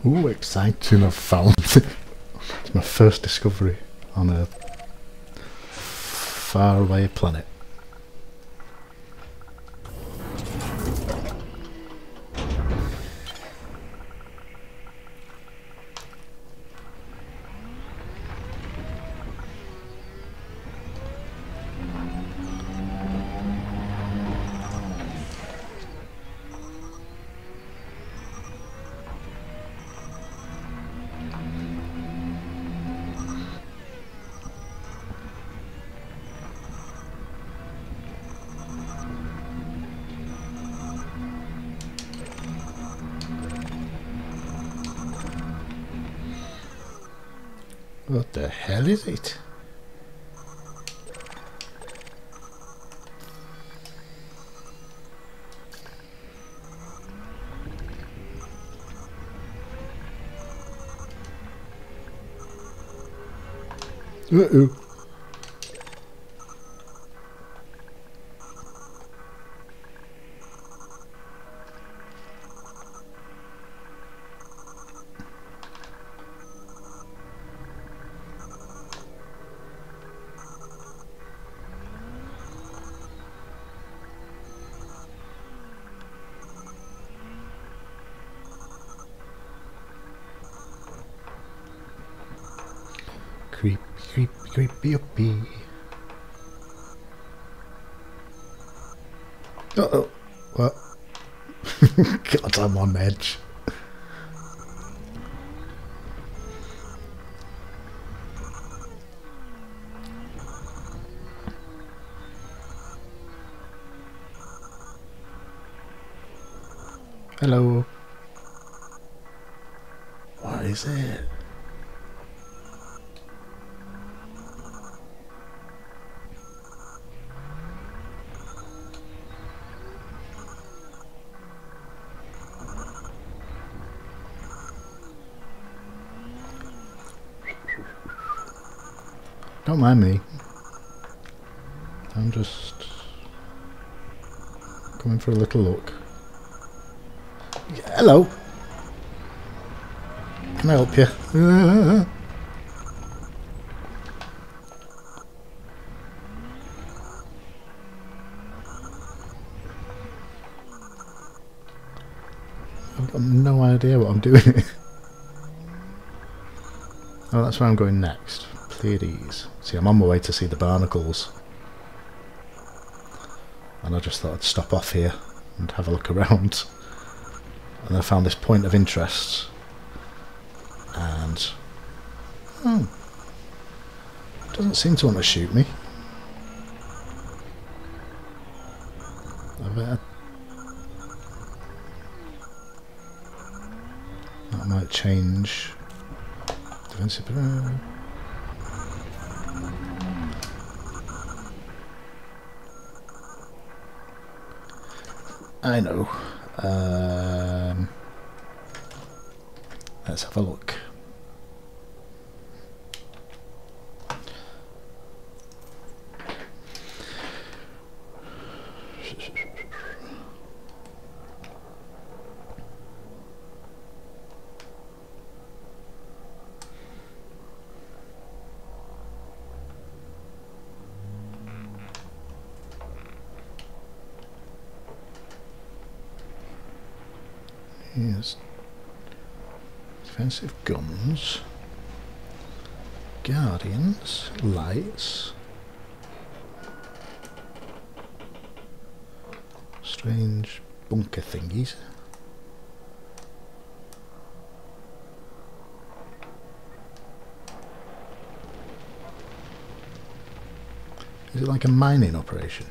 Ooh, exciting, I've found it. It's my first discovery on a faraway planet. What the hell is it? Uh-oh. Creepy, creepy, creepy, uppy. Uh-oh. What? God, I'm on edge. Hello. What is it? Don't mind me. I'm just coming for a little look. Hello. Can I help you? I've got no idea what I'm doing. Oh, that's where I'm going next. Pleiades. See, I'm on my way to see the barnacles. And I just thought I'd stop off here and have a look around. And I found this point of interest. And... oh. Doesn't seem to want to shoot me. That might change. Defensive... I know. Let's have a look. Yes. Defensive guns. Guardians. Lights. Strange bunker thingies. Is it like a mining operation?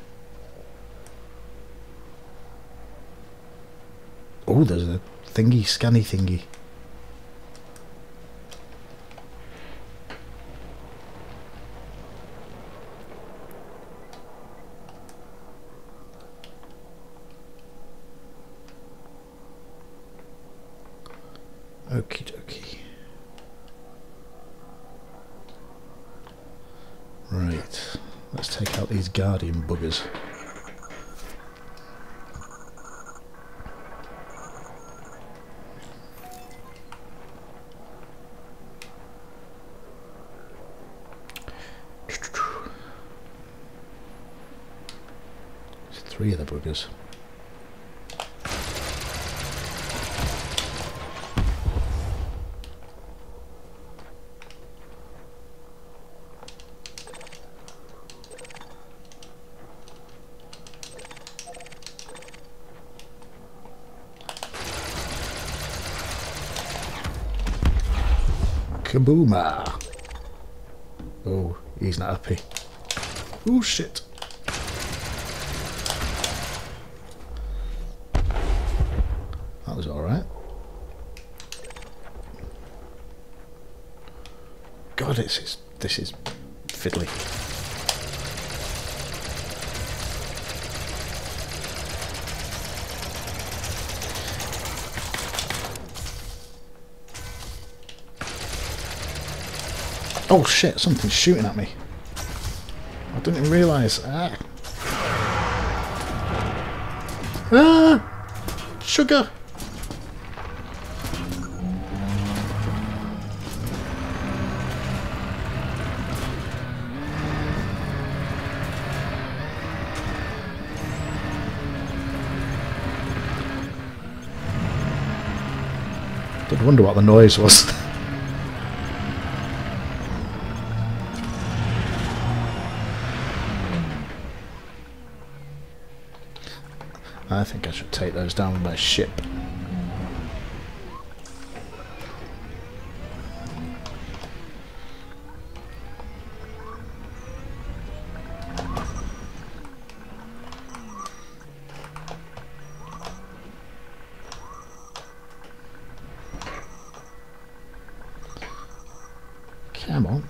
Oh, there's a thingy, scanny thingy. Okie dokie. Right, let's take out these guardian buggers. 3 of the buggers. Kabooma! Oh, he's not happy. Oh shit! That was alright. God, this is fiddly. Oh shit, something's shooting at me. I didn't even realise. Ah! Ah! Sugar! Did wonder what the noise was. I think I should take those down with my ship. Come on.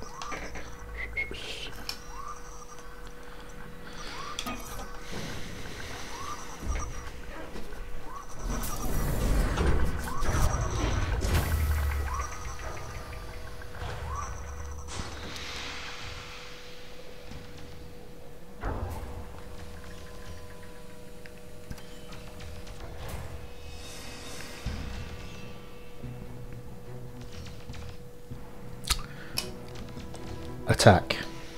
Attack.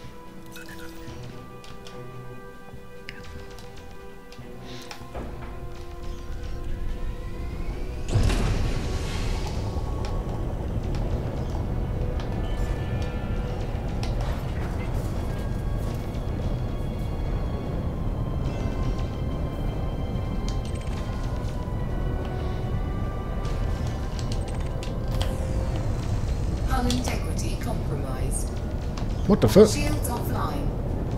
Hull integrity compromised. What the fuck? Shields offline.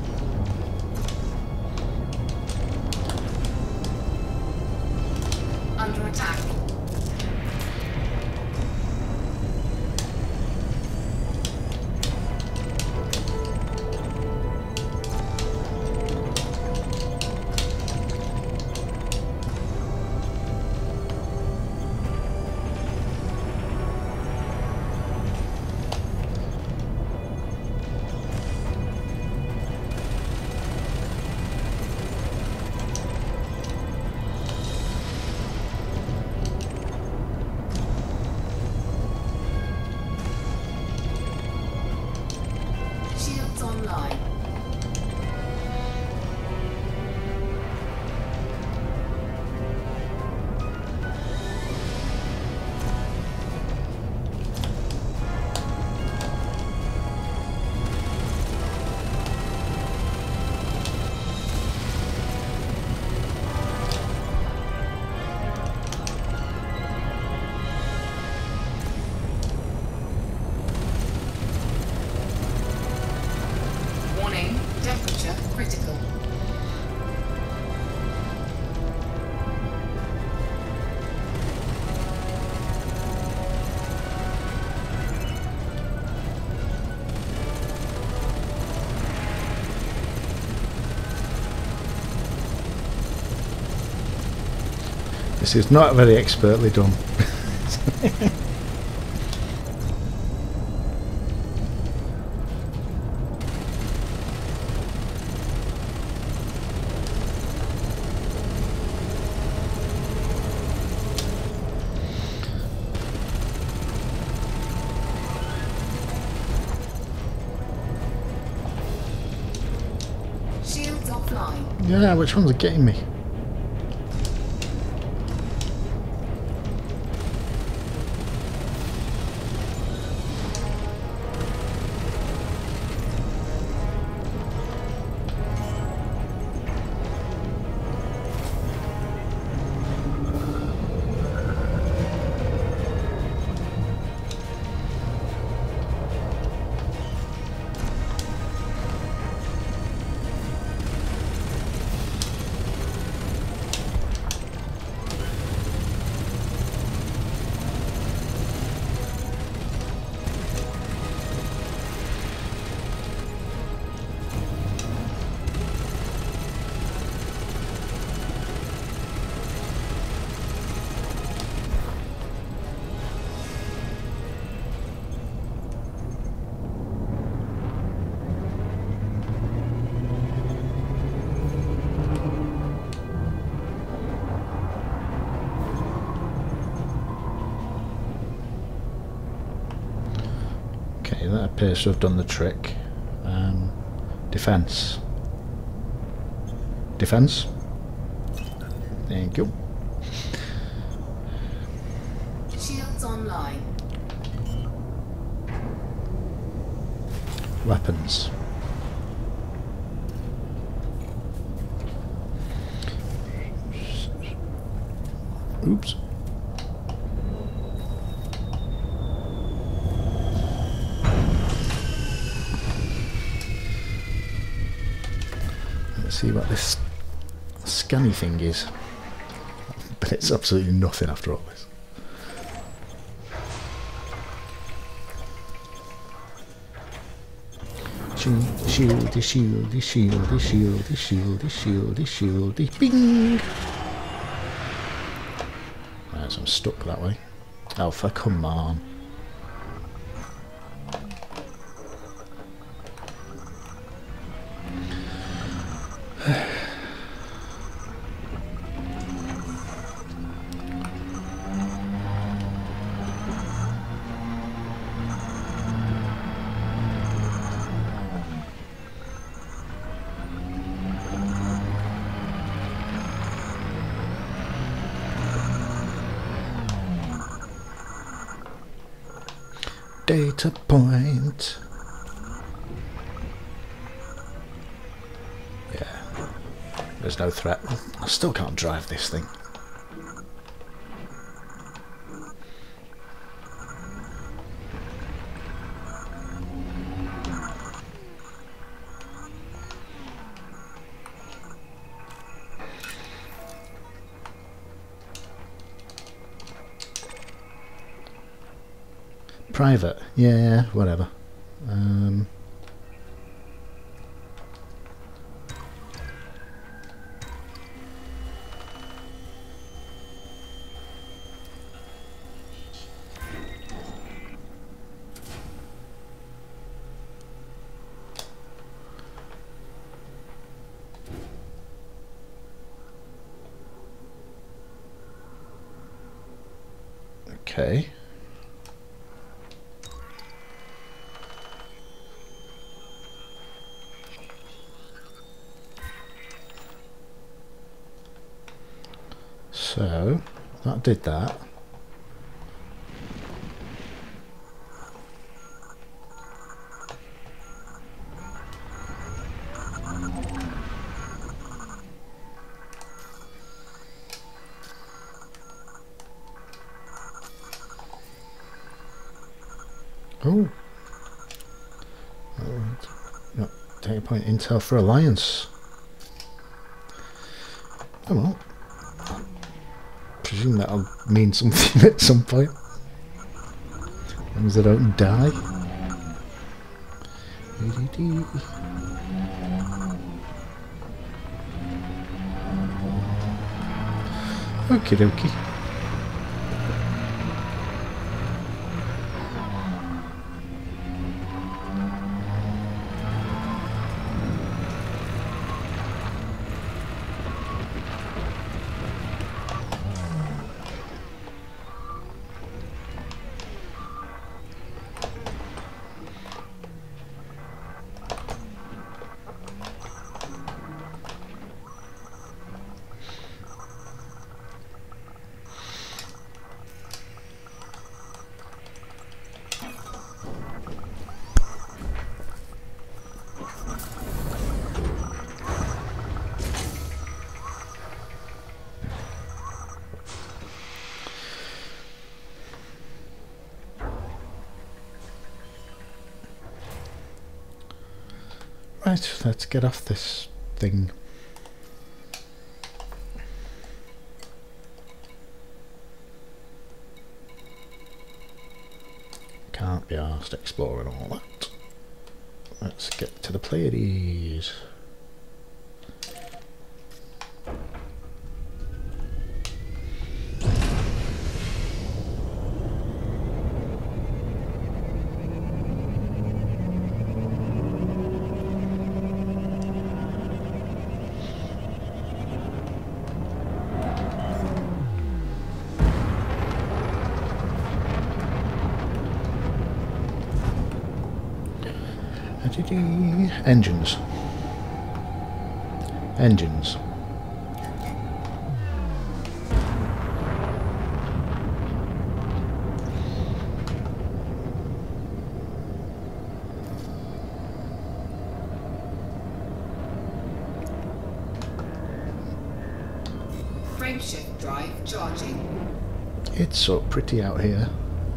Under attack. Shields online. Warning, temperature critical. This is not very expertly done. Shields offline. Yeah, which ones are getting me? Okay, that appears to have done the trick. Defense. Defense. Thank you. Shields online. Weapons. Oops. Let's see what this scanny thing is. But it's absolutely nothing after all this. Shieldy, shieldy, shieldy, shieldy, shieldy, shieldy, shieldy, bing! Right, so I'm stuck that way. Alpha, come on. Data point. Yeah, there's no threat. I still can't drive this thing. Private, yeah, whatever. Okay. So, that did that. Oh. No, data point intel for Alliance. Oh well. Presume that'll mean something at some point. As long as I don't die. Okie dokie. Right, let's get off this thing. Can't be arsed exploring all that. Let's get to the Pleiades. Engines. Engines. Frameshift drive charging. It's so pretty out here.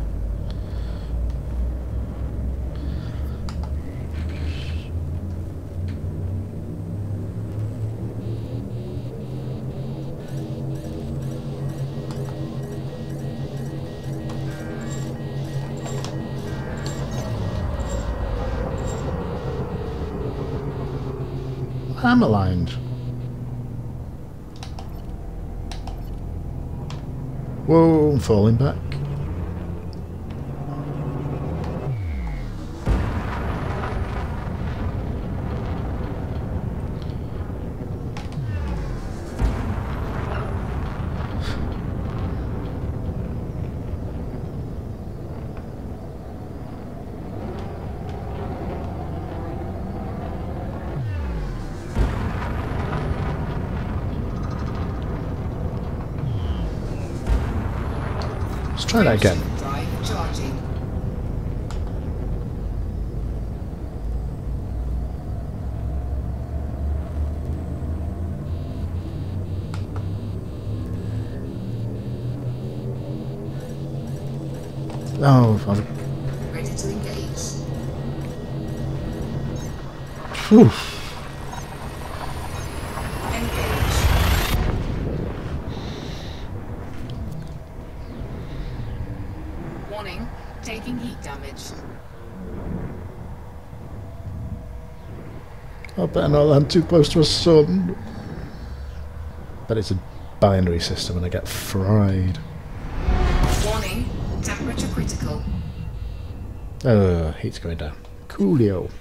I'm aligned. Whoa, I'm falling back. Let's try that again. Drive charging. Oh, I've... Ready to engage. Whew. Engage. Warning, taking heat damage. I better not land too close to a sun. But it's a binary system and I get fried. Warning, temperature critical. Heat's going down. Coolio.